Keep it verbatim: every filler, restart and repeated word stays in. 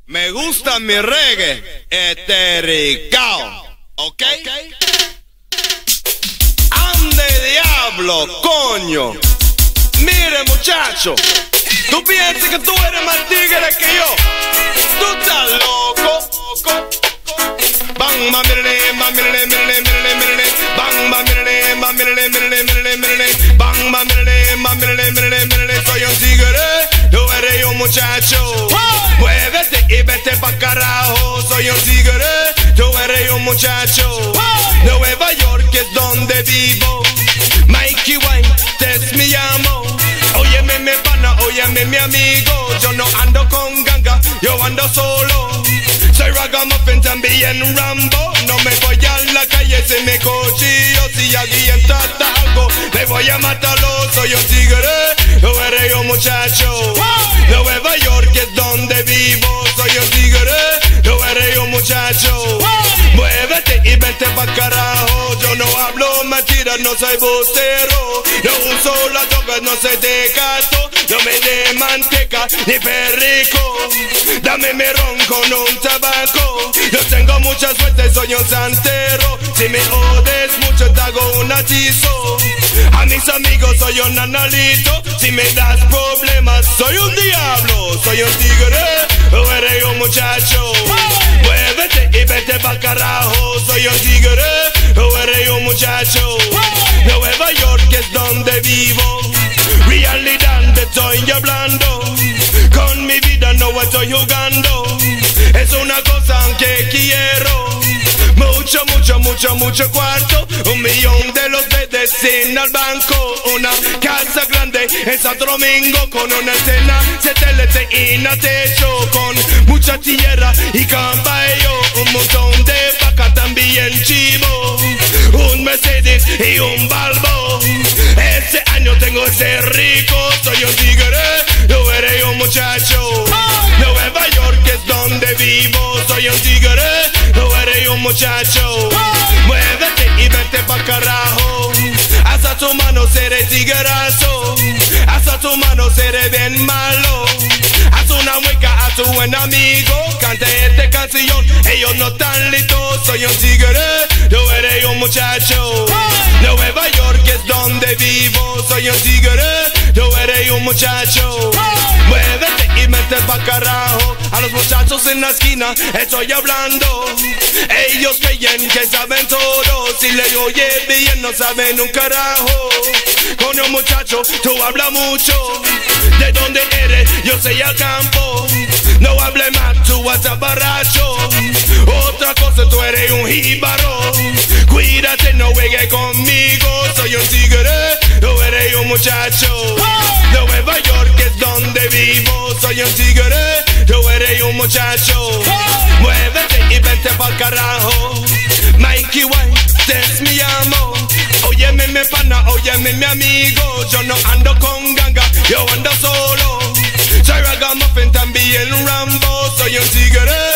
Me gusta mi reggae etericao, ¿ok? Ande diablo, coño. Mire muchacho, tú piensas que tú eres más tigre que yo. Tú estás loco. Bang, bang, mirele, bang, mirele, mirele, mirele, mirele. Bang, bang, mirele, bang, mirele, mirele, mirele, mirele. Bang, bang, mirele, bang, mirele, mirele, mirele. Soy un tigre, tú eres un muchacho. Muévete y vete pa' carajo. Soy un tigre, tú eres un muchacho. Nueva York es donde vivo. Mikey White, es mi amo. Óyeme mi pana, óyeme mi amigo. Yo no ando con ganga, yo ando solo. Soy ragamuffin, también Rambo. No me voy a la calle si me cochillo. Si alguien trata algo, me voy a matarlo. Soy un tigre, yo eres un muchacho. Nueva York es donde vivo. Soy un tigre, yo eres un muchacho. Muévete y vete pa' carajo. Yo no hablo mentiras, no soy vocero. No uso las drogas, no soy de gato. No me de manteca ni perrico. Dame mi ron con un tabaco. Yo tengo mucha suerte, soy un santero. Si me odes mucho te hago un hechizo. A mis amigos soy un analito. Si me das problemas soy un diablo. Soy un tigre, o eres un muchacho. Muévete y vete pa' carajo. Soy un tigre, o eres un muchacho. Nueva York es donde vivo. Realidad te estoy hablando. Con mi vida no estoy jugando. Es una cosa que quiero. Mucho, mucho, mucho, mucho cuarto. Un millón de los dedos en el banco. Una casa grande en Santo Domingo. Con una escena satélite en el techo. Con mucha tierra y caballo. Un montón de vacas también chivo. Un Mercedes y un Balbo. Este año tengo ese rico. Soy un tigre, yo eres un muchacho. Nueva York es donde vivo. Soy un tigre, yo eres un muchacho. Muévete y vete pa' carajo. Hasta tu mano seré tiguerazo. Hasta tu mano seré bien malo. Haz una mueca a tu buen amigo. Cante esta canción, ellos no están listos. Soy un tigre, yo eres un muchacho. Nueva York es donde vivo. Soy un tigre, yo eres un muchacho. Muévete y mete pa' carajo. A los muchachos en la esquina estoy hablando. Ellos creen que saben todo. Si le oye bien no saben un carajo. Coño muchacho, tú hablas mucho. ¿De dónde eres? Yo soy al campo. No hable más, tú vas a barracho. Otra cosa, tú eres un jíbaro. Cuídate, no juegues conmigo. Soy un tigre, tú eres un muchacho. Nueva York es donde vivo. Soy un tigre, tú eres un muchacho. Muévete y vente pa'l carajo. Mikey White, es mi amo. Óyeme mi pana, óyeme mi amigo. Yo no ando con ganga, yo ando solo. Soy ragamuffin, también Rambo. Soy un tigre,